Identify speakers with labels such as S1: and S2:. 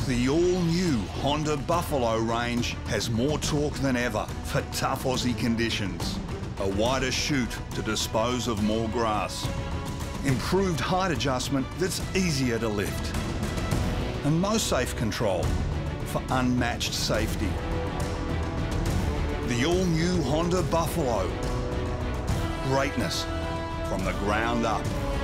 S1: The all-new Honda Buffalo range has more torque than ever for tough Aussie conditions. A wider chute to dispose of more grass. Improved height adjustment that's easier to lift. And most safe control for unmatched safety. The all-new Honda Buffalo. Greatness from the ground up.